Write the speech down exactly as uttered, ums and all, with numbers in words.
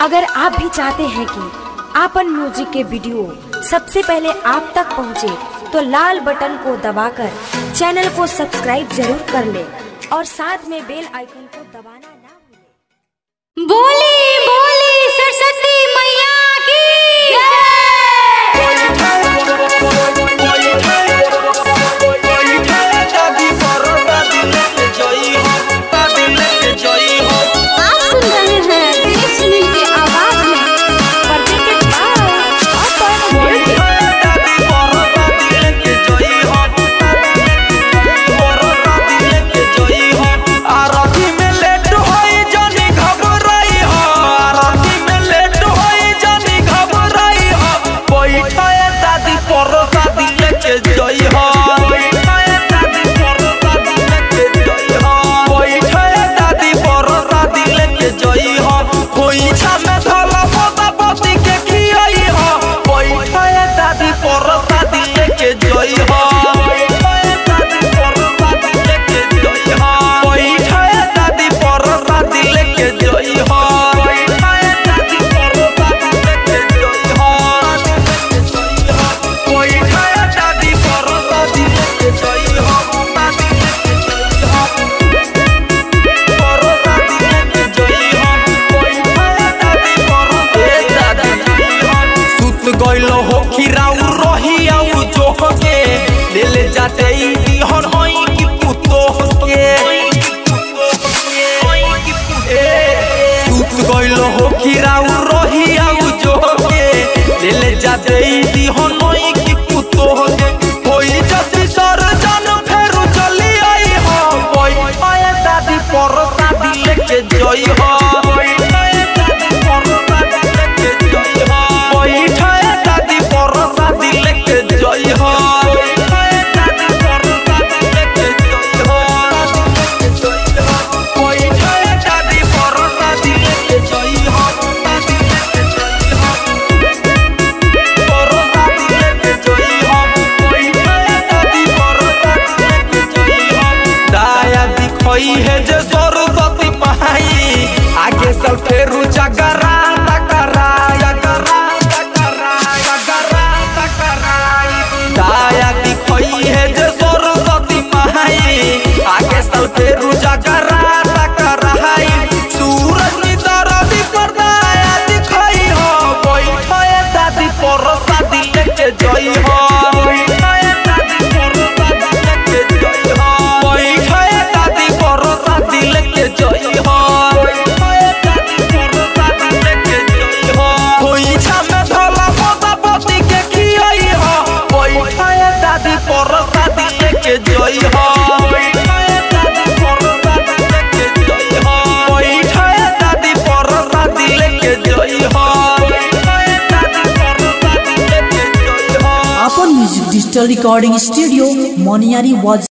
अगर आप भी चाहते हैं कि आपन म्यूजिक के वीडियो सबसे पहले आप तक पहुंचे, तो लाल बटन को दबाकर चैनल को सब्सक्राइब जरूर कर ले और साथ में बेल आइकन को दबाना ना भूलें। बोली बोली सरस्वती मैया की जय। आप सुन रहे हैं दिनेश सुनील की आवाज में प्रेजेंटेड गइलो हो खिराउ रही आउ जोह के ले ले जाते ई हन होई की पुतो के सूत गइलो हो खिराउ रही आउ जोह के ले ले जाते ई हन होई की पुतो के होई जति सरजन फेरु चली आई हो ओई आए दादी पर शादी लेके जई हो है जे सरस्वती माई आगे चल फेरू जगरा तकरा जगरा तकरा जगरा तकरा दाया दिखई है जे सरस्वती माई आगे चल फेरू जगरा तकरा सूरज निदर दी पर दाया दिखई हो बैठे दादी पर शादी लेके जई हो अपन म्यूजिक डिजिटल रिकॉर्डिंग स्टूडियो मोनियारी वाज